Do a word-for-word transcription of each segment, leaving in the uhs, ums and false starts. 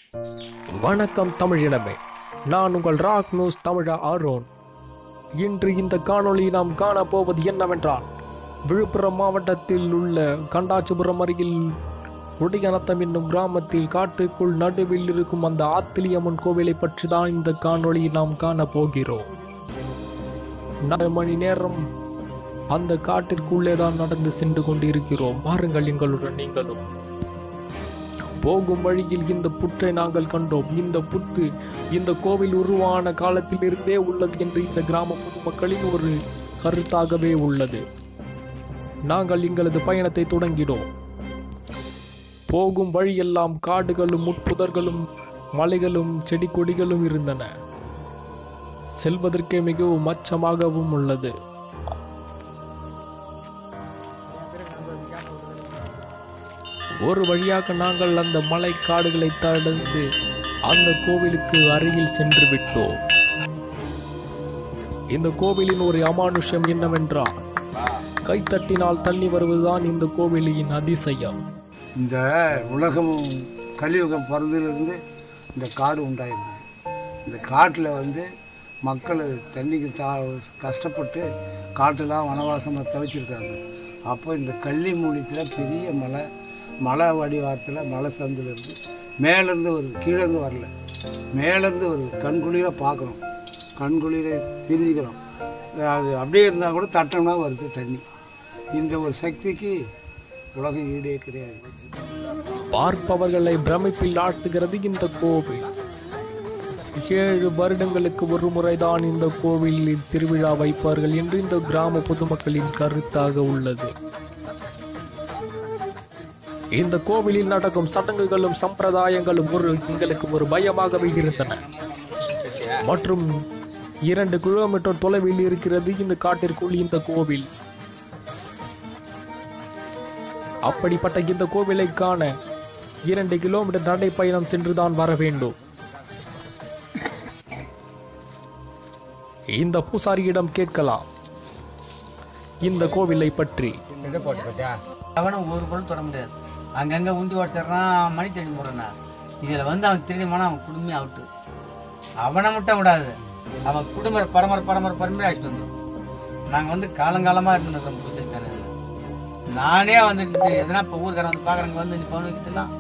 வணக்கம் தமிழினமே, நான் உங்கள் ராக் நியூஸ் தமிழா ஆரோன். இன்று இந்த காணொளி நாம் காணப்போவது என்னவென்றால், விழுப்புரம் மாவட்டத்தில் உள்ள கண்டாச்சிபுரம் அருகில் உடையநத்தம் என்னும் கிராமத்தில் காட்டுக்குள் நடுவில் இருக்கும் அந்த ஆத்திலியம்மன் கோவிலை பற்றி தான் இந்த காணொளியை நாம் காணப்போகிறோம். நாலு மணி நேரம் அந்த காட்டிற்குள்ளே தான் நடந்து சென்று கொண்டிருக்கிறோம். வாருங்கள் எங்களுடன் நீங்களும். போகும் வழியில் இந்த புற்றை நாங்கள் கண்டோம். இந்த புத்து இந்த கோவில் உருவான காலத்தில் இருந்தே உள்ளது என்று இந்த கிராம பொதுமக்களின் ஒரு கருத்தாகவே உள்ளது. நாங்கள் எங்களது பயணத்தை தொடங்கினோம். போகும் வழியெல்லாம் காடுகளும் முட்புதர்களும் மலைகளும் செடி கொடிகளும் இருந்தன. செல்வதற்கே மிகவும் அச்சமாகவும் உள்ளது. ஒரு வழியாக நாங்கள் அந்த மலை காடுகளை கடந்து அந்த கோவிலுக்கு அருகில் சென்று விட்டோம். இந்த கோவிலின் ஒரு அமானுஷ்யம் என்னவென்றால், கைத்தட்டினால் தண்ணி வருவதுதான் இந்த கோவிலின் அதிசயம். இந்த உலகம் கலியுகம் பிறந்திலிருந்து இந்த காடு உண்டாயிருந்தது. இந்த காட்டில் வந்து மக்கள் தண்ணிக்கு தா கஷ்டப்பட்டு காட்டெல்லாம் வனவாசமாக தவிச்சிருக்காங்க. அப்போ இந்த கள்ளி மூலியத்தில் பெரிய மலை மலை வடிவாரத்தில் மலை சந்தில் இருந்து மேலேருந்து வருது, கீழேருந்து வரல, மேலேருந்து வருது. கண்குளிர பார்க்குறோம், கண்குளிர தெரிஞ்சுக்கிறோம். அது அப்படியே இருந்தால் கூட தட்டம்னா வருது தண்ணி. இந்த ஒரு சக்திக்கு உலகம் ஈடே கிடையாது. பார்ப்பவர்களை பிரமிப்பில் ஆழ்த்துகிறது இந்த கோவில். ஏழு வருடங்களுக்கு ஒரு முறைதான் இந்த கோவிலில் திருவிழா வைப்பார்கள் என்று இந்த கிராம பொதுமக்களின் கருத்தாக உள்ளது. இந்த கோவிலில் நடக்கும் சடங்குகளும் சம்பிரதாயங்களும் ஒரு எங்களுக்கு ஒரு பயமாகவே இருந்தன. மற்றும் இரண்டு கிலோமீட்டர் தொலைவில் இருக்கிறது இந்த காட்டிற்குள் இந்த கோவில். அப்படிப்பட்ட இந்த கோவிலை காண இரண்டு கிலோமீட்டர் நடைப்பயணம் சென்றுதான் வர வேண்டும். இந்த பூசாரியிடம் கேட்கலாம் இந்த கோவிலை பற்றி. அவனும் ஒரு பொருள் தொட முடியாது. அங்கங்கே உண்டி ஓடிச்சிட்றான், மணி தேடி போடுறானா. இதில் வந்து அவன் திரும்பினா அவன் குடும்பமே அவுட்டு. அவனை மட்டும் விடாது, அவன் குடும்ப பரம்பரை பரம்பரை பரம்பரை அழைச்சிட்டு வந்தோம். நாங்கள் வந்து காலங்காலமாக இருந்தோம் பூசை தானே. நானே வந்துட்டு எதனா இப்போ ஊருக்காரன் வந்து பார்க்குறாங்க, வந்து நீ பவுன் வைக்கிறதுலாம்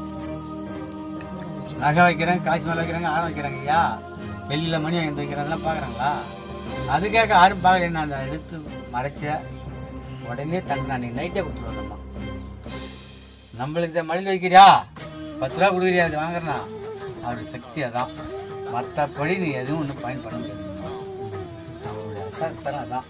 நகை வைக்கிறேன், காசு மேலே வைக்கிறாங்க, ஆரம் வைக்கிறாங்க. ஐயா வெளியில் மணி வாங்கி வைக்கிறாங்கலாம் பார்க்குறாங்களா? அதுக்காக யாரும் பார்க்கல. நான் அதை எடுத்து மறைச்ச உடனே தங்க நான் நைட்டே கொடுத்துருவோம்மா. நம்மளுக்கு இதை மடியில் வைக்கிறியா, பத்து ரூபா கொடுக்குறியா, அது வாங்குறனா, அவருடைய சக்தி அதான். மற்றபடி நீ எதுவும் ஒன்றும் பயன் பண்ண முடியாது. நம்மளுடைய அசாத்தரம் அதான்.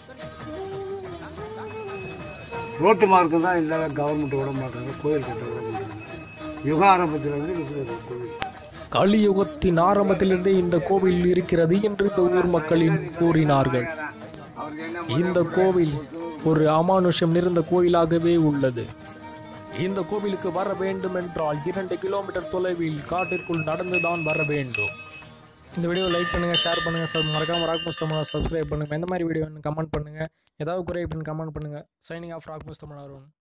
ரோட்டு மார்க்கம் தான் இல்லை, கவர்மெண்ட் விட மாட்டாங்க, கோயில் கட்ட விட மாட்டாங்க. யுக ஆரம்பத்திலிருந்து இருக்கிறது கோவில். கலியுகத்தின் ஆரம்பத்திலிருந்தே இந்த கோவில் இருக்கிறது என்று இந்த ஊர் மக்களின் கூறினார்கள். இந்த கோவில் ஒரு அமானுஷ்யம் நிறைந்த கோயிலாகவே உள்ளது. இந்த கோவிலுக்கு வர வேண்டும் என்றால் இரண்டு கிலோமீட்டர் தொலைவில் காட்டிற்குள் நடந்துதான் வர வேண்டும். இந்த வீடியோ லைக் பண்ணுங்க, ஷேர் பண்ணுங்க, மறக்காம ராக் நியூஸ் தமிழா சப்ஸ்கிரைப் பண்ணுங்க. எந்த மாதிரி வீடியோ கமெண்ட் பண்ணுங்க. ஏதாவது குறை அப்படின்னு கமெண்ட் பண்ணுங்க. சைனிங் ஆஃப் ராக் நியூஸ் தமிழா.